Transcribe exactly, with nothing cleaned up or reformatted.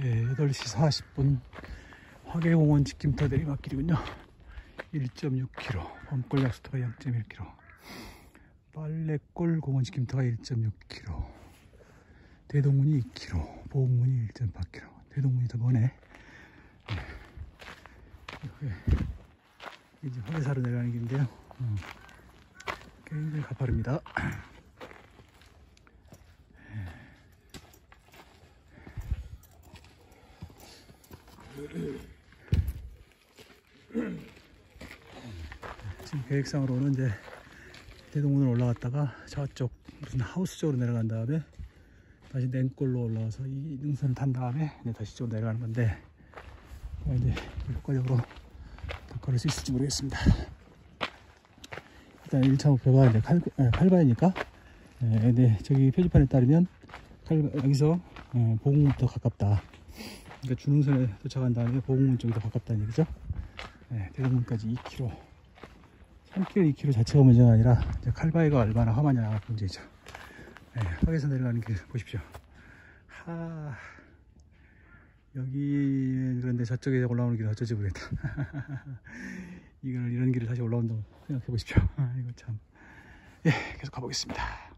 네, 여덟 시 사십 분 화계공원 직김터 내리막길이군요. 일 점 육 킬로미터, 범골 약수터가 영 점 일 킬로미터, 빨래골 공원 직김터가 일 점 육 킬로미터, 대동문이 이 킬로미터, 보흥문이 일 점 팔 킬로미터. 대동문이 더 머네. 네. 이제 화계사로 내려가는 길인데요. 어. 굉장히 가파릅니다. 지금 계획상으로는 이제 대동문을 올라갔다가 저쪽 무슨 하우스 쪽으로 내려간 다음에 다시 냉골로 올라와서 이 능선을 탄 다음에 다시 쪽으로 내려가는 건데, 이제 효과적으로 더 걸을 수 있을지 모르겠습니다. 일단 일 차 목표가 이제 칼, 칼바이니까, 네, 네, 저기 표지판에 따르면 칼, 여기서 보흥문부터 가깝다. 그러니까 주능선에 도착한 다음에 보흥문 쪽이 더 가깝다는 얘기죠. 네, 대동문까지 이 킬로미터, 삼 킬로미터, 이 킬로미터 자체가 문제가 아니라 이제 칼바위가 얼마나 험하냐가 문제죠. 네, 화계에서 내려가는 길 보십시오. 하, 여기 그런데 저쪽에 올라오는 길은 어쩌지 모르겠다. 이걸 이런 길을 다시 올라온다고 생각해 보십시오. 이거 참, 예, 계속 가보겠습니다.